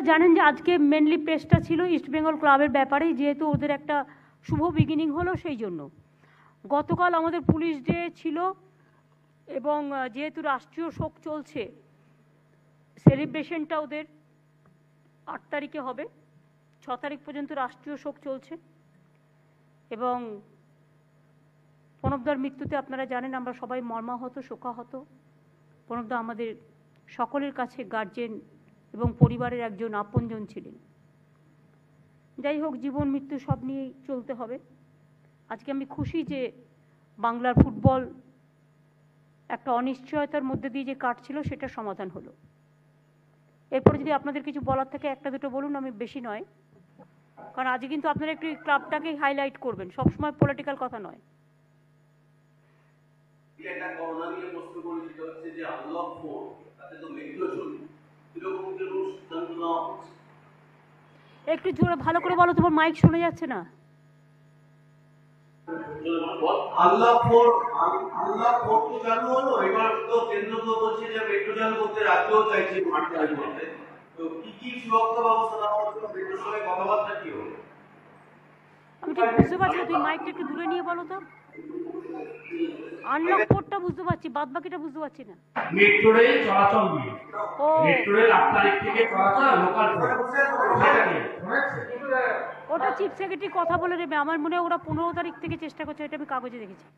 জানেন যে আজকে মেনলি প্রেসটা ছিল ইস্টবেঙ্গল ক্লাবের ব্যাপারে, যেহেতু ওদের একটা শুভ বিগিনিং হলো সেই জন্য। গতকাল আমাদের পুলিশ ডে ছিল এবং যেহেতু রাষ্ট্রীয় শোক চলছে, সেলিব্রেশনটা ওদের 8 তারিখে হবে, 6 তারিখ পর্যন্ত রাষ্ট্রীয় শোক চলছে। এবং প্রণবদার মৃত্যুতে আপনারা জানেন আমরা সবাই মর্মাহত, শোকাহত। প্রণবদা আমাদের সকলের কাছে গার্জেন এবং পরিবারের একজন আপনজন ছিলেন। যাই হোক, জীবন মৃত্যু সব নিয়েই চলতে হবে। আজকে আমি খুশি যে বাংলার ফুটবল একটা অনিশ্চয়তার মধ্যে দিয়ে যে কাটছিল সেটা সমাধান হলো। এরপরে যদি আপনাদের কিছু বলার থাকে একটা দুটো বলুন, আমি বেশি নয়, কারণ আজকে কিন্তু আপনারা একটু ক্লাবটাকে হাইলাইট করবেন, সবসময় পলিটিক্যাল কথা নয়। এটা করোনা নিয়ে প্রশ্ন পরিচিত হচ্ছে যে আনলক 4 তাতে তো মেট্রো চলবে, এরকম কি রুলস সিদ্ধান্ত নেওয়া হচ্ছে? একটু জোরে ভালো করে বলো, তোমার মাইক শোনা যাচ্ছে না। আনলক 4 তো চালু হলো, এবার তো কেন্দ্র তো বলছে যে মেট্রো চালু করতে, রাজ্যও চাইছে মাঠ চালু করতে। তো কি সুরক্ষা ব্যবস্থা নেওয়া হচ্ছে, মেট্রোর সঙ্গে কথাবার্তা কি হলো? আমি ঠিক বুঝতে পারছি না, তুমি মাইকটা একটু দূরে নিয়ে বলো তো। আনলক 4টা বুঝতে পারছি, বাদ বাকিটা বুঝতে পারছি না। মেট্রো রেল চলাচল নিয়ে, মেট্রো রেল 8 তারিখ থেকে চলাচল, লোকাল ওটা চিফ সেক্রেটারি কথা বলে নেবে। আমার মনে হয় ওরা 15 তারিখ থেকে চেষ্টা করছে, এটা আমি কাগজে দেখেছি।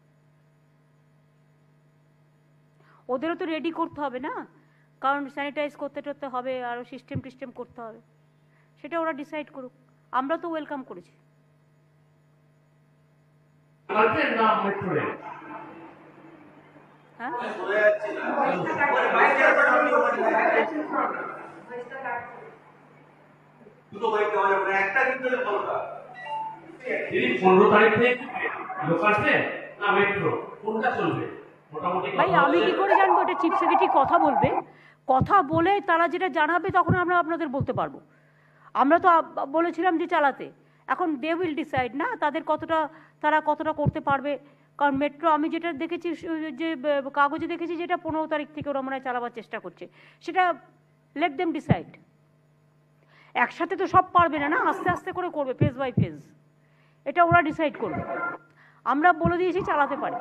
ওদেরও তো রেডি করতে হবে না, কারণ স্যানিটাইজ করতে হবে, আরও সিস্টেম করতে হবে, সেটা ওরা ডিসাইড করুক। আমরা তো ওয়েলকাম করেছি। হ্যাঁ, একটা কিন্তু 15 তারিখ থেকে লোকাল ট্রেন না মেট্রো কোনটা চলবে মোটামুটি? ভাই আমি কি করে জানবো? এটা চিফ সেক্রেটারি কথা বলবে, কথা বলে তারা যেটা জানাবে তখন আমরা আপনাদের বলতে পারবো। আমরা তো বলেছিলাম যে চালাতে, এখন দে উইল ডিসাইড না তারা কতটা করতে পারবে। কারণ মেট্রো আমি যেটা দেখেছি, যে কাগজে দেখেছি, যেটা 15 তারিখ থেকে ওরা মনে হয় চালাবার চেষ্টা করছে, সেটা লেট দেম ডিসাইড। একসাথে তো সব পারবে না, আস্তে আস্তে করে করবে, ফেজ বাই ফেজ, এটা ওরা ডিসাইড করবে। আমরা বলে দিয়েছি চালাতে পারে।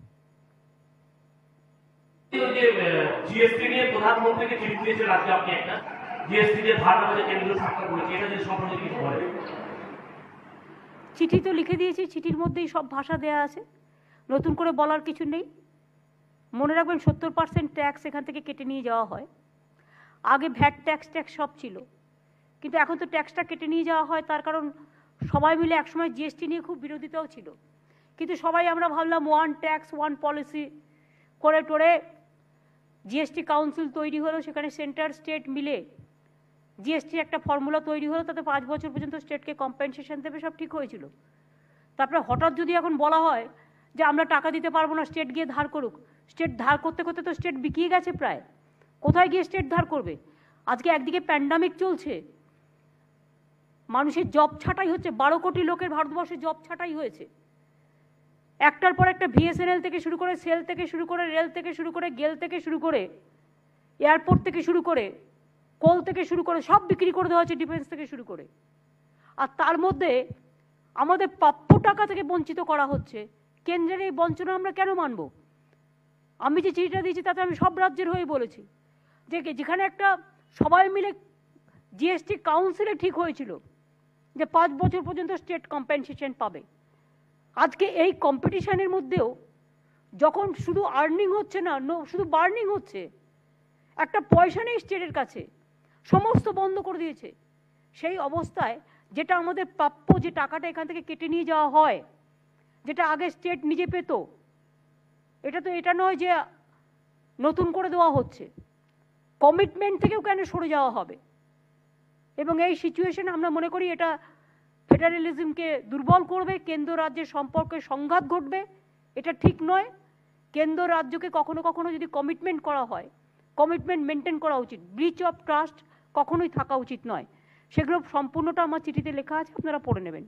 জিএসটি নিয়ে প্রধানমন্ত্রীকে চিঠি দিয়েছে রাজ্যে, আপনি একটা জিএসটি যে ধার আমাদের কেন্দ্রীয় সরকার করেছে, এটা যদি সম্পর্কে কিছু বলেন। চিঠি তো লিখে দিয়েছি, চিঠির মধ্যেই সব ভাষা দেয়া আছে, নতুন করে বলার কিছু নেই। মনে রাখবেন 70% ট্যাক্স এখান থেকে কেটে নিয়ে যাওয়া হয়। আগে ভ্যাট ট্যাক্স সব ছিল, কিন্তু এখন তো ট্যাক্সটা কেটে নিয়ে যাওয়া হয়। তার কারণ সবাই মিলে একসময় জিএসটি নিয়ে খুব বিরোধিতাও ছিল, কিন্তু সবাই আমরা ভাবলাম ওয়ান ট্যাক্স ওয়ান পলিসি করে টোরে জিএসটি কাউন্সিল তৈরি হলো, সেখানে সেন্টার স্টেট মিলে জিএসটির একটা ফর্মুলা তৈরি হলো, তাতে 5 বছর পর্যন্ত স্টেটকে কম্পেনসেশন দেবে, সব ঠিক হয়েছিল। তারপরে হঠাৎ যদি এখন বলা হয় যে আমরা টাকা দিতে পারবো না, স্টেট গিয়ে ধার করুক, স্টেট ধার করতে করতে তো স্টেট বিকিয়ে গেছে প্রায়। কোথায় গিয়ে স্টেট ধার করবে? আজকে একদিকে প্যান্ডামিক চলছে, মানুষের জব ছাঁটাই হচ্ছে, 12 কোটি লোকের ভারতবর্ষে জব ছাঁটাই হয়েছে। একটার পর একটা বিএসএনএল থেকে শুরু করে, সেল থেকে শুরু করে, রেল থেকে শুরু করে, গেল থেকে শুরু করে, এয়ারপোর্ট থেকে শুরু করে, কোল থেকে শুরু করে, সব বিক্রি করে দেওয়া হচ্ছে, ডিফেন্স থেকে শুরু করে। আর তার মধ্যে আমাদের প্রাপ্য টাকা থেকে বঞ্চিত করা হচ্ছে। কেন্দ্রের এই বঞ্চনা আমরা কেন মানব? আমি যে চিঠিটা দিয়েছি তাতে আমি সব রাজ্যের হয়ে বলেছি যে যেখানে একটা সবাই মিলে জিএসটি কাউন্সিলে ঠিক হয়েছিল যে 5 বছর পর্যন্ত স্টেট কম্পেনসেশন পাবে, আজকে এই কম্পিটিশনের মধ্যেও যখন শুধু আর্নিং হচ্ছে না, শুধু বার্নিং হচ্ছে, একটা পয়সা নেই স্টেটের কাছে, সমস্ত বন্ধ করে দিয়েছে। সেই অবস্থায় যেটা আমাদের প্রাপ্য, যে টাকাটা এখান থেকে কেটে নিয়ে যাওয়া হয়, যেটা আগে স্টেট নিজে পেত, এটা নয় যে নতুন করে দেওয়া হচ্ছে। কমিটমেন্ট থেকেও কেন সরে যাওয়া হবে? এবং এই সিচুয়েশনে আমরা মনে করি এটা ফেডারেলিজমকে দুর্বল করবে, কেন্দ্র রাজ্যের সম্পর্কে সংঘাত ঘটবে, এটা ঠিক নয়। কেন্দ্র রাজ্যকে কখনো কখনো যদি কমিটমেন্ট করা হয়, কমিটমেন্ট মেনটেন করা উচিত, ব্রিচ অফ ট্রাস্ট কখনোই থাকা উচিত নয়। সেগুলো সম্পূর্ণটা আমার চিঠিতে লেখা আছে, আপনারা পড়ে নেবেন।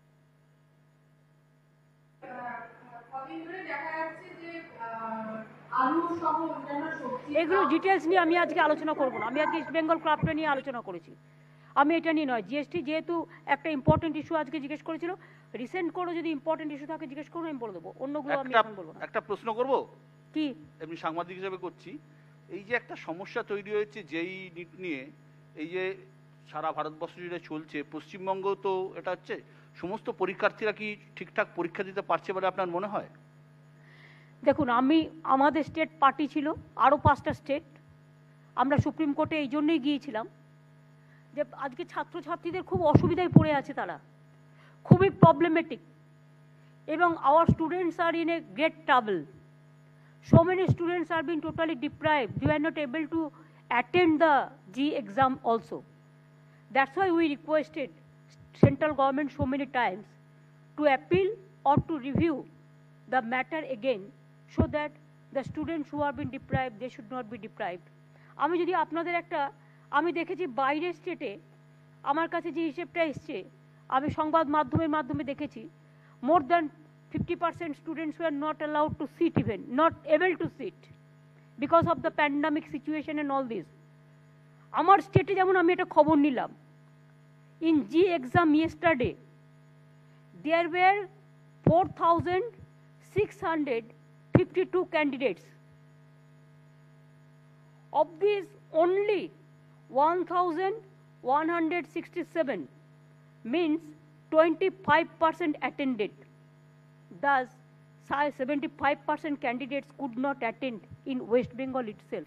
কদিন ধরে দেখা যাচ্ছে যে আলু সহ অন্যান্য সবজি এগুলো ডিটেলস নিয়ে আমি আজকে আলোচনা করব না। আমি আজকে ইস্ট বেঙ্গল ক্রাফটটা নিয়ে আলোচনা করেছি। আমি এটা নিয়ে নয়। জিএসটি যেহেতু একটা ইম্পর্টেন্ট ইস্যু আজকে জিজ্ঞেস করেছিল, রিসেন্ট করে যদি ইম্পর্টেন্ট ইস্যু থাকে জিজ্ঞেস করুন, আমি বলে দেবো। অন্যগুলো আমি এখন বলবো না। একটা প্রশ্ন করব, কি এমনি সাংবাদিক হিসেবে করছি। এই যে একটা সমস্যা তৈরি হয়েছে যেই নিট নিয়ে, এই যে সারা ভারতবর্ষ জুড়ে চলছে, পশ্চিমবঙ্গ তো এটা হচ্ছে, সমস্ত পরীক্ষার্থীরা কি ঠিকঠাক পরীক্ষা দিতে পারছে বলে আপনার মনে হয়? দেখুন, আমাদের স্টেট পার্টি ছিল, আরও 5টা স্টেট। আমরা সুপ্রিম কোর্টে এই জন্যই গিয়েছিলাম যে আজকে ছাত্রছাত্রীদের খুব অসুবিধায় পড়ে আছে, তারা খুবই প্রবলেমেটিক, এবং our students are in a great trouble. So many students are being totally deprived. They are not able to attend the G exam also. That's why we requested central government so many times to appeal or to review the matter again, so that the students who are being deprived, they should not be deprived. আমি যদি আপনাদের আমি দেখেছি বাইরের স্টেটে, আমার কাছে যে হিসেবটা এসছে, আমি সংবাদ মাধ্যমের মাধ্যমে দেখেছি, more than 50% students were not allowed to sit, even not able to sit because of the pandemic situation and all this. আমার স্টেটে যেমন আমি একটা খবর নিলাম, in G exam yesterday there were 4,652 candidates. Of these only 1,167, means 25% attended. Thus 75% candidates could not attend in West Bengal itself.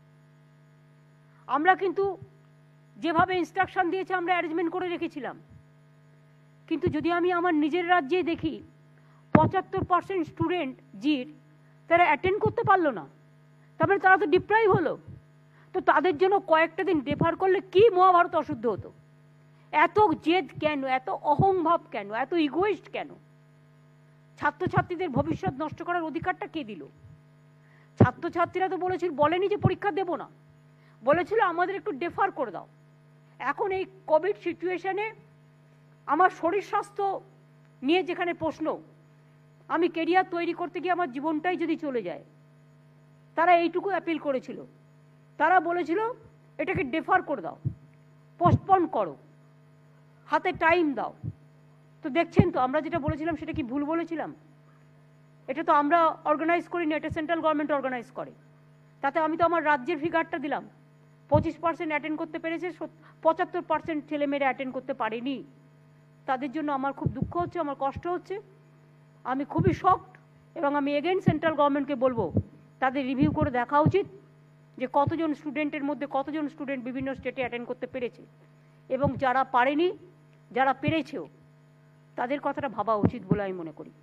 আমরা কিন্তু যেভাবে ইনস্ট্রাকশন দিয়েছে আমরা অ্যারেঞ্জমেন্ট করে রেখেছিলাম, কিন্তু যদি আমি আমার নিজের রাজ্যে দেখি 75% স্টুডেন্ট জির তারা অ্যাটেন্ড করতে পারলো না, তারপরে তারা তো ডিপ্রাইভ হলো। তো তাদের জন্য কয়েকটা দিন ডেফার করলে কি মহাভারত অশুদ্ধ হতো? এত জেদ কেন, এত অহংভাব কেন, এত ইগোইস্ট কেন? ছাত্রছাত্রীদের ভবিষ্যৎ নষ্ট করার অধিকারটা কে দিল? ছাত্রছাত্রীরা তো বলেনি যে পরীক্ষা দেব না, বলেছিল আমাদের একটু ডেফার করে দাও। এখন এই কোভিড সিচুয়েশনে আমার শরীর স্বাস্থ্য নিয়ে যেখানে প্রশ্ন, আমি কেরিয়ার তৈরি করতে গিয়ে আমার জীবনটাই যদি চলে যায়, তারা এইটুকু অ্যাপিল করেছিল। তারা বলেছিল এটাকে ডেফার করে দাও, পোস্টপন করো, হাতে টাইম দাও। তো দেখছেন তো আমরা যেটা বলেছিলাম সেটা কি ভুল বলেছিলাম? এটা তো আমরা অর্গানাইজ করিনি, এটা সেন্ট্রাল গভর্নমেন্ট অর্গানাইজ করে। তাতে আমি তো আমার রাজ্যের ফিগারটা দিলাম, 25% অ্যাটেন্ড করতে পেরেছে, 75% ছেলেমেয়েরা অ্যাটেন্ড করতে পারেনি। তাদের জন্য আমার খুব দুঃখ হচ্ছে, আমার কষ্ট হচ্ছে, আমি খুবই শকড। এবং আমি এগেইন সেন্ট্রাল গভর্নমেন্টকে বলবো তাদের রিভিউ করে দেখা উচিত যে কতজন স্টুডেন্টের মধ্যে কতজন স্টুডেন্ট বিভিন্ন স্টেটে অ্যাটেন্ড করতে পেরেছে, এবং যারা পারেনি, যারা পেরেছেও, তাদের কথাটা ভাবা উচিত বলে আমি মনে করি।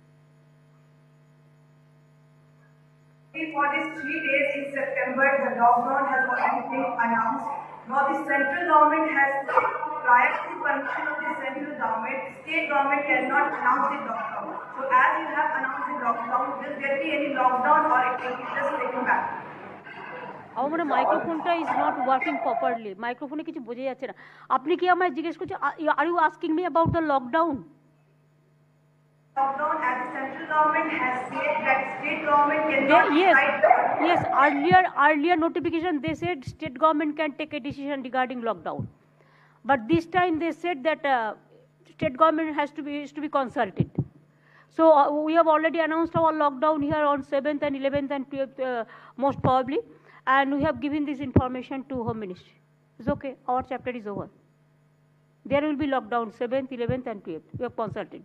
For these 3 days in September, the lockdown has already been announced. Now the central government has, prior to the permission of the central government, state government cannot announce the lockdown. So as you have announced the lockdown, will there be any lockdown or it will be just taken back? আমার মনে মাইক্রোফোনটা is not working properly, মাইক্রোফোনে কিছু বোঝা যাচ্ছে না। আপনি কি আমায় জিজ্ঞেস করছেন, are you asking me about the lockdown? Lockdown, as the central government has said that state government cannot decide. Yes, earlier notification they said state government can take a decision regarding lockdown, but this time they said that state government has to be consulted. So we have already announced our lockdown here on 7th and 11th and 12th most probably, and we have given this information to Home Ministry. It's okay, our chapter is over. There will be lockdown 7th, 11th and 12th. We have consulted.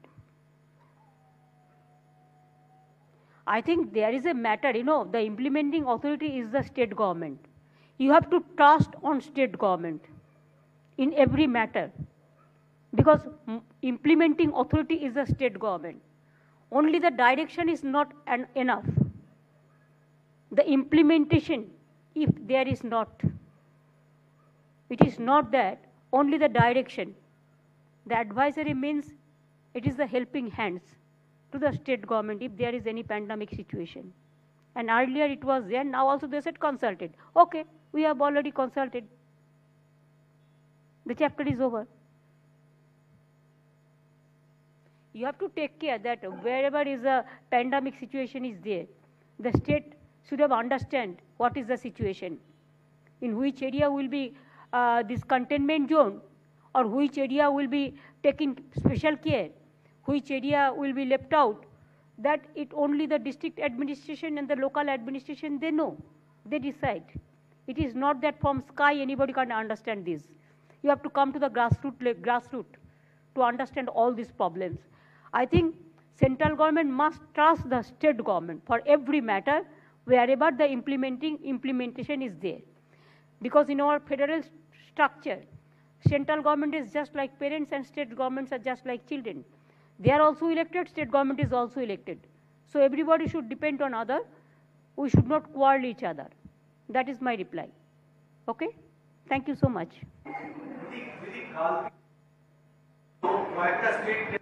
I think there is a matter, the implementing authority is the state government. You have to trust on state government in every matter, because implementing authority is the state government. Only the direction is not enough. The implementation, if there is not, it is not that, only the direction. The advisory means it is the helping hands to the state government if there is any pandemic situation. And earlier it was there, now also they said consulted. Okay, we have already consulted. The chapter is over. You have to take care that wherever is a pandemic situation is there, the state should have understand what is the situation, in which area will be this containment zone, or which area will be taking special care, which area will be left out. That it only the district administration and the local administration, they know, they decide. It is not that from sky anybody can understand this. You have to come to the grassroots to understand all these problems. I think central government must trust the state government for every matter wherever the implementation is there. Because in our federal structure, central government is just like parents and state governments are just like children. They are also elected, state government is also elected. So everybody should depend on other. We should not quarrel each other. That is my reply. Okay? Thank you so much. কয়েকটা state